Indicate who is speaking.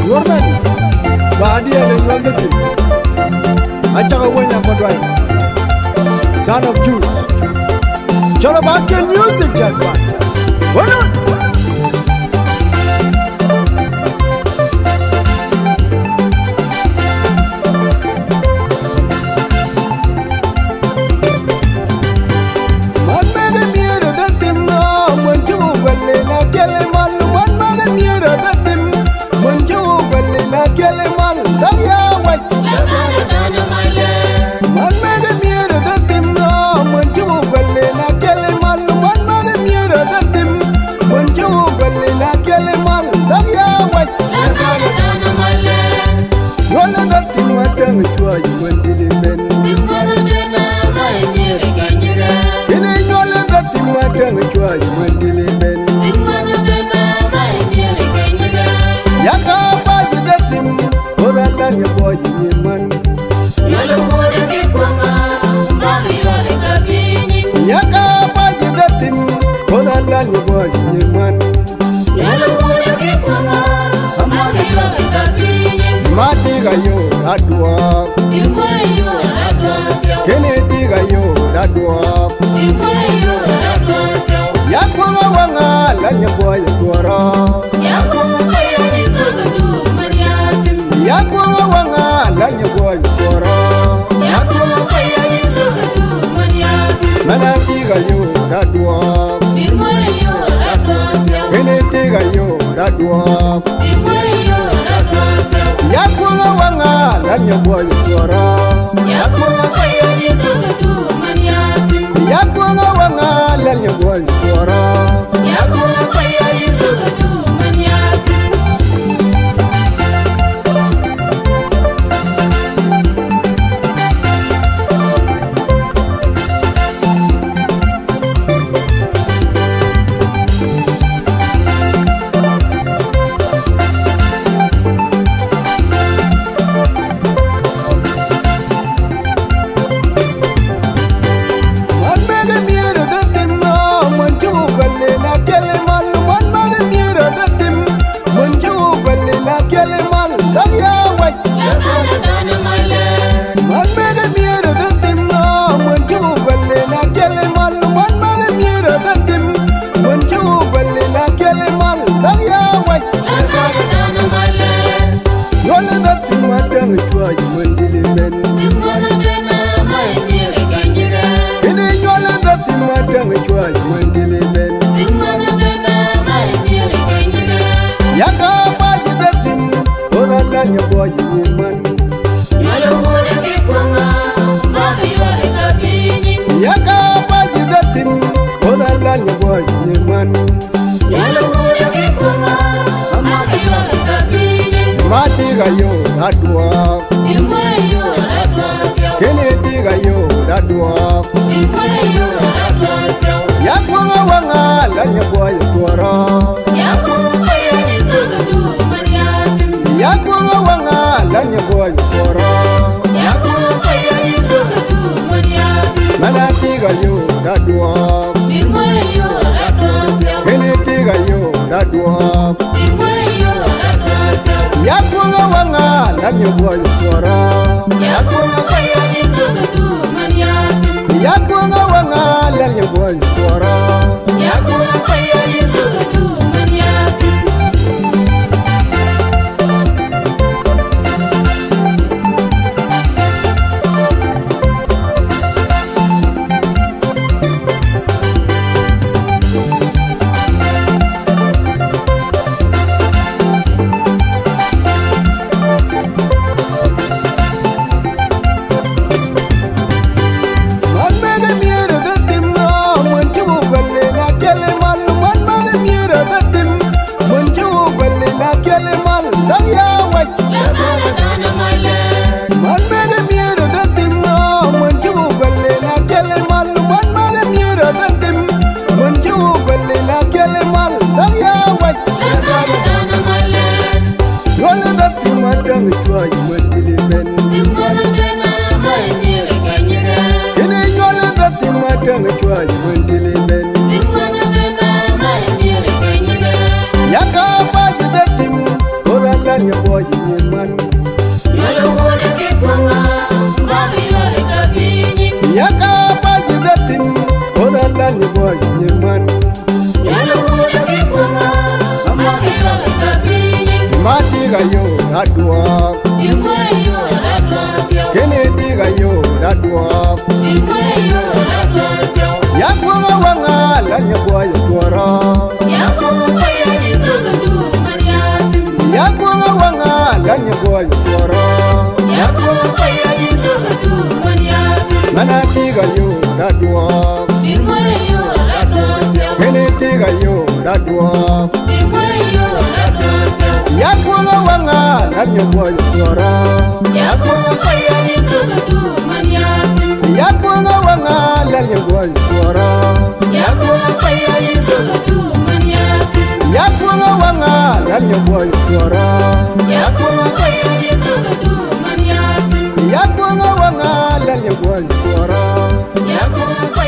Speaker 1: Warman, Badia and Nywol Dhothim. Achaga Wanya Kodwai, son of Jews. Cholo back your music, just man. What not? Matiga yo adwa, Kenetiga yo adwa, Yakwa wanga lanya boy twara, Yakwa wanga lanya boy twara, Manatiga yo adwa, Kenetiga yo adwa, Yakwa wanga lanya boy twara, Yakwa wanga lanya boy twara, Matiga yo adwa, Kenetiga yo adwa, Yakwa wanga lanya boy twara, Yakwa wanga lanya boy twara, Manatiga yo adwa, Kenetiga yo adwa, Yakwa wanga lanya boy twara, Yakwa wanga lanya boy twara, lan ya boy ni man
Speaker 2: Yolo wole ke konga Mbagi yo ekabini
Speaker 1: ya ka pa Dhothim ona lan ya boy ni man
Speaker 2: Yolo wole ke konga Mbagi yo ekabini
Speaker 1: mati ga yo adwa
Speaker 2: Imwe yo radwa kyo
Speaker 1: kene ti ga yo adwa
Speaker 2: Imwe yo radwa kyo
Speaker 1: ya konga wanga lan ya boy twara
Speaker 2: Yako kaya ni tukundu maniatim
Speaker 1: ya konga wanga lan ya boy twara
Speaker 2: Yako kaya ni tukundu maniatim
Speaker 1: mana ti ga yo adwa
Speaker 2: Imwe yo radwa kyo
Speaker 1: kene ti ga yo adwa
Speaker 2: Imwe yo radwa kyo
Speaker 1: ya konga wanga lan ya boy twara
Speaker 2: Yako kaya ni tukundu maniatim
Speaker 1: ya konga wanga lan ya boy twara
Speaker 2: Yako kaya ni tukundu maniatim
Speaker 1: ya konga wanga lan ya boy twara
Speaker 2: Yako kaya ni tukundu maniatim
Speaker 1: ya konga wanga lan ya boy twara
Speaker 2: Yako kaya